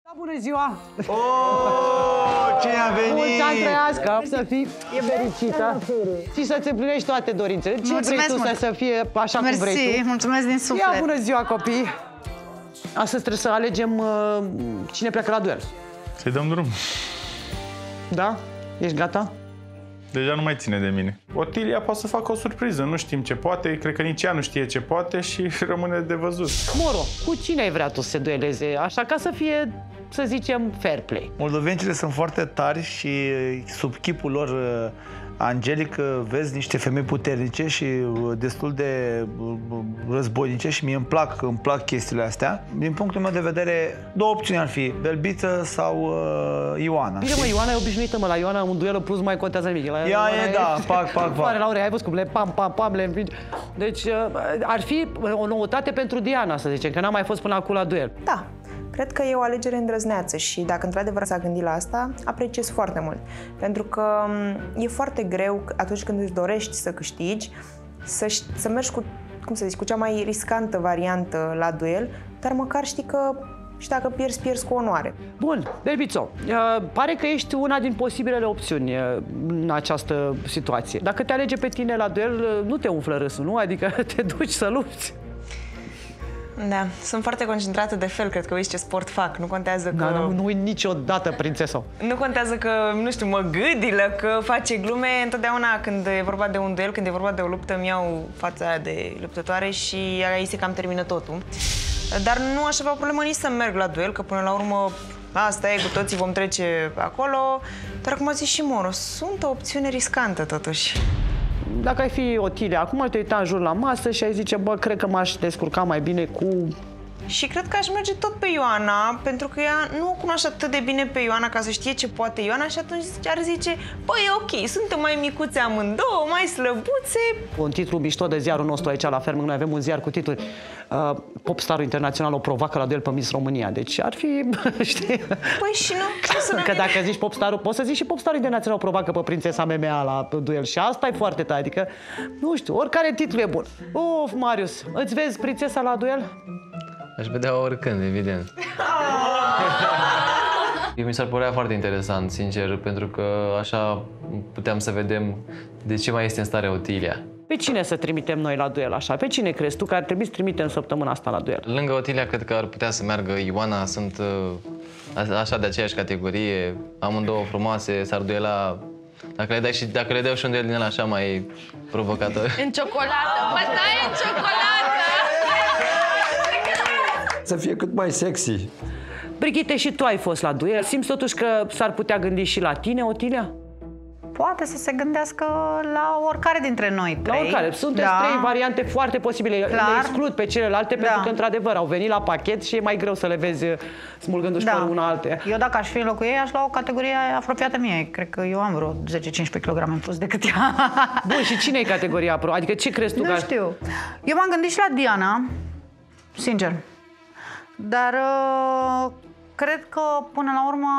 Bună ziua! Cine a venit? Mulți ani trăiască, să fii fericită și să-ți împlinești toate dorințele. Ce vrei tu să fie așa cum vrei tu? Mersi, mulțumesc din suflet. Ia, bună ziua, copii! Astăzi trebuie să alegem cine pleacă la duel. Să-i dăm drum. Da? Ești gata? Deja nu mai ține de mine. Otilia poate să facă o surpriză, nu știm ce poate, cred că nici ea nu știe ce poate și rămâne de văzut. Moro, cu cine ai vrea tu să se dueleze, așa ca să fie, să zicem, fair play? Moldovencile sunt foarte tari și sub chipul lor angelic vezi niște femei puternice și destul de războinice și mie îmi plac chestiile astea. Din punctul meu de vedere, două opțiuni ar fi Belbiță sau Ioana. Bine, mă, Ioana e obișnuită, mă, la Ioana un duel plus mai contează nimic. Ea e, da, pac. Pare la ore, ai văzut cum le pam, le învinge. Deci ar fi o noutate pentru Diana, să zicem, că n-a mai fost până acum la duel. Da. Cred că e o alegere îndrăzneață și dacă într-adevăr s-a gândit la asta, apreciez foarte mult. Pentru că e foarte greu atunci când îți dorești să câștigi, să mergi cu, cu cea mai riscantă variantă la duel, dar măcar știi că și dacă pierzi cu onoare. Bun, Belbițo, pare că ești una din posibilele opțiuni în această situație. Dacă te alege pe tine la duel, nu te umflă râsul, nu? Adică te duci să lupți. Da, sunt foarte concentrată de fel, cred că uiți ce sport fac, nu contează că... Da, nu uit niciodată, prințesa. Nu contează că, nu știu, mă gâdilă, că face glume, întotdeauna când e vorba de un duel, când e vorba de o luptă, îmi iau fața aia de luptătoare și aici se cam termină totul. Dar nu aș avea o problemă nici să merg la duel, că până la urmă asta e, cu toții vom trece acolo, dar cum a zis și Moro, sunt o opțiune riscantă totuși. Dacă ai fi Otilia, acum te uita în jur la masă și ai zice, bă, cred că m-aș descurca mai bine cu... Și cred că aș merge tot pe Ioana, pentru că ea nu o cunoaște atât de bine pe Ioana ca să știe ce poate Ioana și atunci ar zice, băi, e ok, suntem mai micuțe amândouă, mai slăbuțe. Un titlu mișto de ziarul nostru aici la fermă, noi avem un ziar cu titluri. Popstarul internațional o provoacă la duel pe Miss România, deci ar fi, știi? Păi și nu, că dacă zici popstarul, poți să zici și popstarul internațional o provoacă pe prințesa MMA la duel și asta e foarte tare, adică, nu știu, oricare titlu e bun. Of, Marius, îți vezi prințesa la duel? Aș vedea oricând, evident. Mi s-ar părea foarte interesant, sincer, pentru că așa puteam să vedem de ce mai este în stare Otilia. Pe cine să trimitem noi la duel așa? Pe cine crezi tu că ar trebui să trimitem săptămâna asta la duel? Lângă Otilia, cred că ar putea să meargă Ioana, sunt așa de aceeași categorie, amândouă frumoase, s-ar duela. Dacă le dau și un duel din ăla așa mai provocator. În ciocolată, bătaie în ciocolată! Să fie cât mai sexy. Brigitte, și tu ai fost la duel. Simți totuși că s-ar putea gândi și la tine, Otilia? Poate să se gândească la oricare dintre noi trei. La oricare. Sunteți trei variante foarte posibile. Le exclud pe celelalte pentru că, într-adevăr, au venit la pachet și e mai greu să le vezi smulgându-și pe una altea. Eu, dacă aș fi în locul ei, aș lua o categorie apropiată mie. Cred că eu am vreo 10-15 kg în plus decât ea. Bun, și cine e categoria pro? Adică ce crezi tu? Nu știu. Eu m-am gândit și la Diana, sincer. Dar cred că, până la urmă,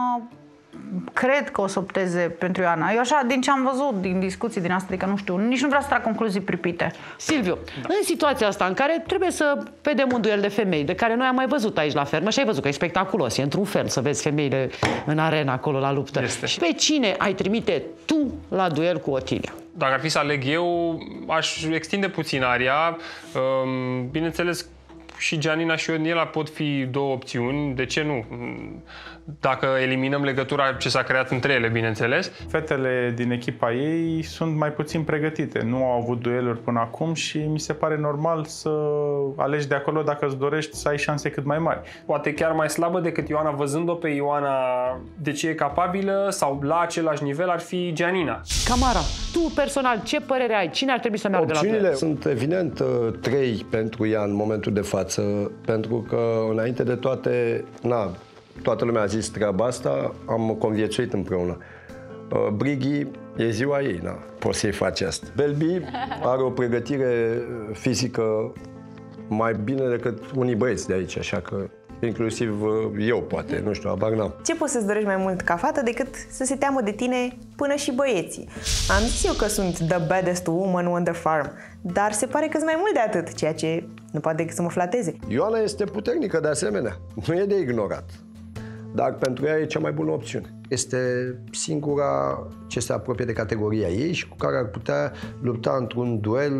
cred că o să opteze pentru Ioana. Eu așa, din ce am văzut, din discuții din asta, adică nu știu, nici nu vreau să trag concluzii pripite. Silviu, în situația asta în care trebuie să vedem un duel de femei, de care noi am mai văzut aici la fermă și ai văzut că e spectaculos, e într-un fel să vezi femeile în arena acolo la luptă. Și pe cine ai trimite tu la duel cu Otilia? Dacă ar fi să aleg eu, aș extinde puțin aria. Bineînțeles, și Gianina și Ionela pot fi două opțiuni, de ce nu? Dacă eliminăm legătura ce s-a creat între ele, bineînțeles. Fetele din echipa ei sunt mai puțin pregătite, nu au avut dueluri până acum și mi se pare normal să alegi de acolo dacă îți dorești să ai șanse cât mai mari. Poate chiar mai slabă decât Ioana, văzând-o pe Ioana de ce e capabilă sau la același nivel ar fi Gianina. Camara, tu personal, ce părere ai? Cine ar trebui să meargă la duel? Opțiunile sunt evident trei pentru ea în momentul de față, pentru că înainte de toate, toată lumea a zis treaba asta, am conviețuit împreună. Brighi, e ziua ei, poți să-i faci asta. Belbi are o pregătire fizică mai bine decât unii băieți de aici, așa că inclusiv eu, poate, nu știu, abar n-am. Ce poți să-ți dorești mai mult ca fată decât să se teamă de tine până și băieții? Am zis eu că sunt the baddest woman on the farm, dar se pare că sunt mai mult de atât, ceea ce nu poate decât să mă flateze. Ioana este puternică de asemenea, nu e de ignorat. dar pentru ea e cea mai bună opțiune. Este singura ce se apropie de categoria ei și cu care ar putea lupta într-un duel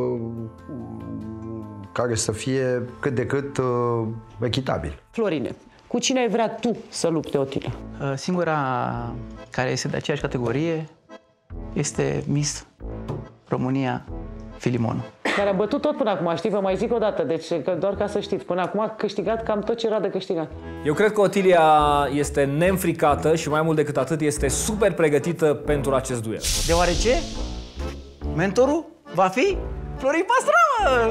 care să fie cât de cât echitabil. Florine, cu cine ai vrea tu să lupte, Otilia? Singura care este de aceeași categorie este Miss România Filimonu. Care a bătut tot până acum, știi, vă mai zic o dată, deci că doar ca să știți, până acum a câștigat cam tot ce era de câștigat. Eu cred că Otilia este neînfricată și mai mult decât atât este super pregătită pentru acest duel. Deoarece mentorul va fi Florin Pastramă!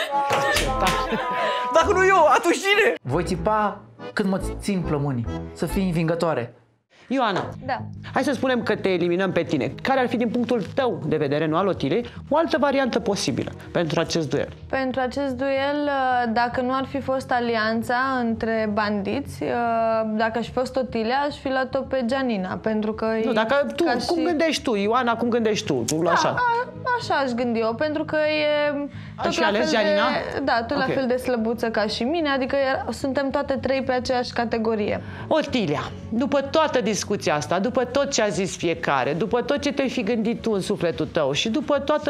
Dacă nu eu, atunci cine? Voi țipa cât mă țin plămânii, să fii învingătoare. Ioana, da. Hai să spunem că te eliminăm pe tine. Care ar fi, din punctul tău de vedere, nu al Otiliei, o altă variantă posibilă pentru acest duel? Pentru acest duel, dacă nu ar fi fost alianța între bandiți, dacă aș fi fost Otilia, aș fi luat-o pe Gianina, pentru că... Nu, dacă tu, cum gândești tu, Ioana, cum gândești tu? Da, așa. Așa aș gândi eu, pentru că e tot la fel Gianina? Da, tot la fel de slăbuță ca și mine, adică suntem toate trei pe aceeași categorie. Otilia, după toată discuția asta, după tot ce a zis fiecare, după tot ce te-ai fi gândit tu în sufletul tău și după toată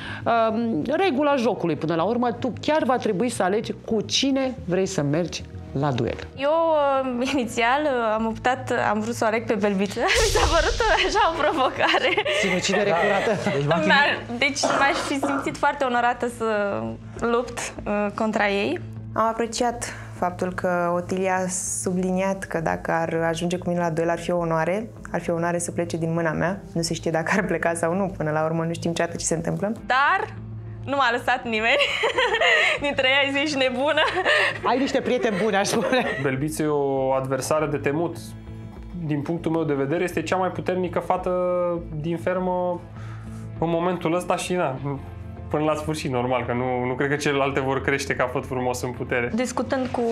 regula jocului până la urmă, tu chiar va trebui să alegi cu cine vrei să mergi la duel. Eu, inițial, am vrut să o aleg pe Belbiță. Mi s-a părut așa o provocare. Sinucidere curată. Deci m-aș fi simțit foarte onorată să lupt contra ei. Am apreciat faptul că Otilia a subliniat că dacă ar ajunge cu mine la duel ar fi o onoare. Ar fi o onoare să plece din mâna mea. Nu se știe dacă ar pleca sau nu. Până la urmă nu știm niciodată ce se întâmplă. Dar nu m-a lăsat nimeni. Dintre ei ești nebună. Ai niște prieteni buni, aș spune. Belbiță e o adversară de temut. Din punctul meu de vedere, este cea mai puternică fată din fermă în momentul ăsta și până la sfârșit, normal, că nu cred că celelalte vor crește ca făt frumos în putere. Discutând cu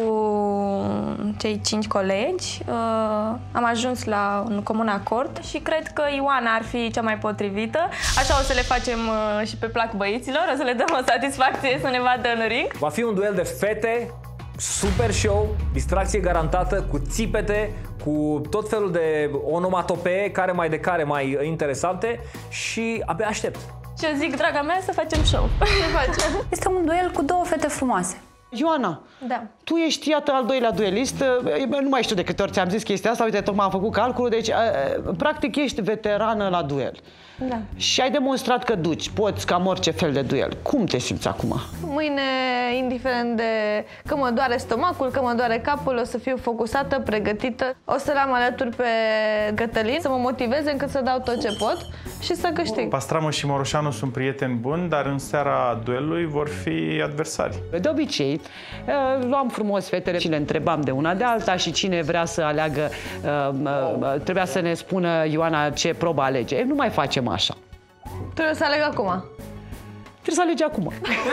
cei 5 colegi, am ajuns la un comun acord și cred că Ioana ar fi cea mai potrivită. Așa o să le facem și pe plac băieților, o să le dăm o satisfacție să ne vadă în ring. Va fi un duel de fete, super show, distracție garantată, cu țipete, cu tot felul de onomatopee, care mai interesante și abia aștept. Ce zic, draga mea, să facem show. Este un duel cu două fete frumoase. Ioana, da. Tu ești, iată, al doilea duelist. Nu mai știu de câte ori ți-am zis chestia asta, uite, tocmai am făcut calculul, deci, practic, ești veterană la duel. Da. Și ai demonstrat că poți cam orice fel de duel. Cum te simți acum? Mâine, indiferent de că mă doare stomacul, că mă doare capul, o să fiu focusată, pregătită. O să-l am alături pe Cătălin, să mă motiveze încât să dau tot ce pot și să câștig. Pastramă și Moroșanu sunt prieteni buni, dar în seara duelului vor fi adversari. De obicei, luam frumos fetele și le întrebam de una de alta și cine vrea să aleagă, trebuia să ne spună Ioana ce probă alege. Nu mai facem așa. Trebuie să aleg acum. Trebuie să alegi acum.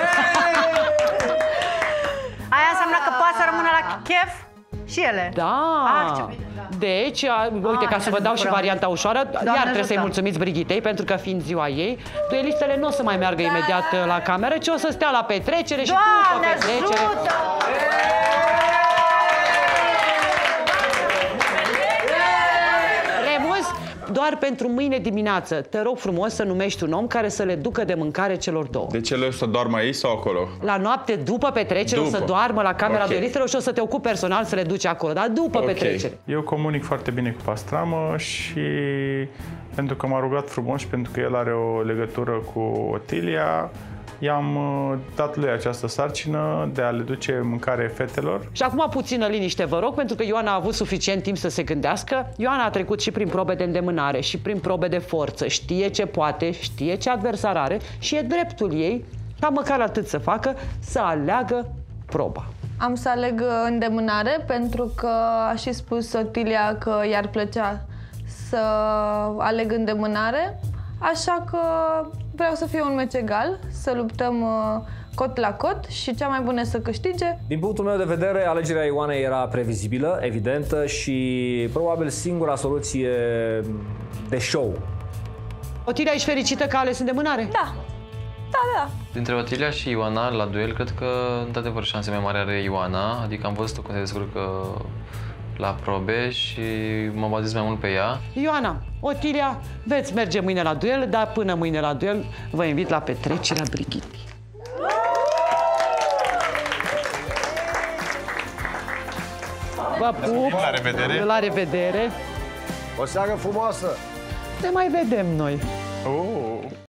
Aia înseamnă că poate să rămână la chef și ele. Da. Ce bine, da. Deci, uite, ca să vă dau și varianta ușoară, iar trebuie să-i mulțumiți Brighitei, pentru că fiind ziua ei, duelistele nu o să mai meargă imediat la cameră, ci o să stea la petrecere și după petrecere. Doar pentru mâine dimineață, te rog frumos să numești un om care să le ducă de mâncare celor două. Deci ele o să doarmă aici sau acolo? La noapte, după petrecere, o să doarmă la camera duelistelor și o să te ocupi personal să le duci acolo, dar după petrecere. Eu comunic foarte bine cu Pastramă și pentru că m-a rugat frumos și pentru că el are o legătură cu Otilia, i-am dat lui această sarcină de a le duce mâncare fetelor. Și acum puțină liniște, vă rog, pentru că Ioana a avut suficient timp să se gândească. Ioana a trecut și prin probe de îndemânare și prin probe de forță. Știe ce poate, știe ce adversar are și e dreptul ei, ca măcar atât să facă, să aleagă proba. Am să aleg îndemânare pentru că a și spus Otilia că i-ar plăcea să aleg îndemânare. Așa că vreau să fie un meci egal, să luptăm cot la cot și cea mai bună să câștige. Din punctul meu de vedere, alegerea Ioanei era previzibilă, evidentă și probabil singura soluție de show. Otilia, ești fericită că a ales îndemânare? Da. Da. Dintre Otilia și Ioana, la duel, cred că, într-adevăr, șanse mai mari are Ioana. Adică am văzut cum se descurcă la probe și m-am bazat mai mult pe ea. Ioana, Otilia, veți merge mâine la duel, dar până mâine la duel vă invit la petrecerea Brigitte. Vă pup! La revedere! La revedere! O seară frumoasă! Ne mai vedem noi! Oh.